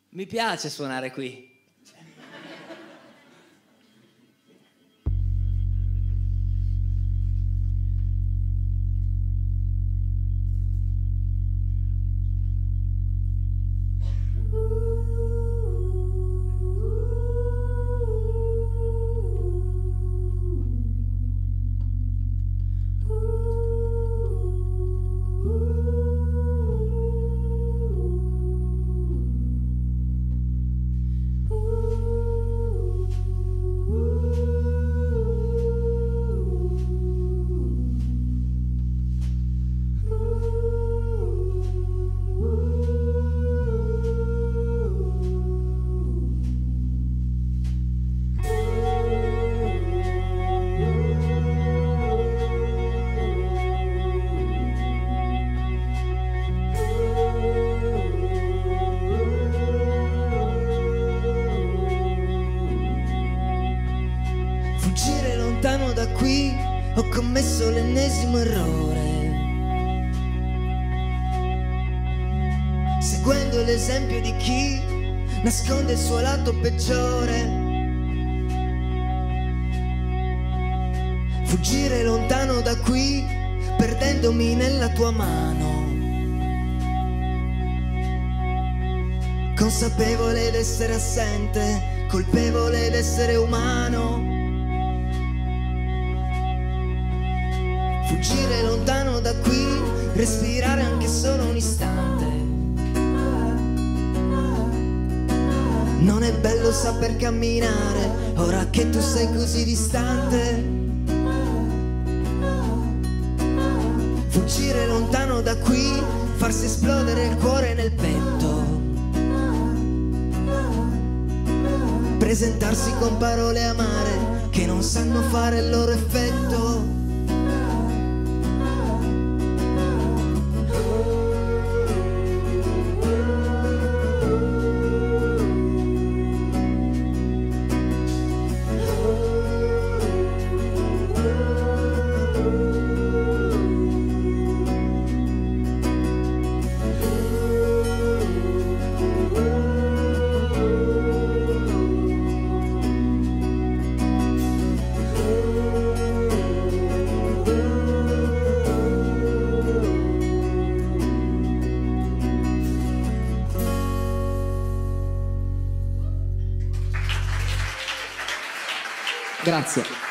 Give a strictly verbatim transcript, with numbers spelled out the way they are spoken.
Mi piace suonare qui. Fuggire lontano da qui, ho commesso l'ennesimo errore, seguendo l'esempio di chi nasconde il suo lato peggiore. Fuggire lontano da qui, perdendomi nella tua mano, consapevole d'essere assente, colpevole d'essere umano. Fuggire lontano da qui, respirare anche solo un istante. Non è bello saper camminare, ora che tu sei così distante. Fuggire lontano da qui, farsi esplodere il cuore nel petto, presentarsi con parole amare che non sanno fare il loro effetto. Grazie.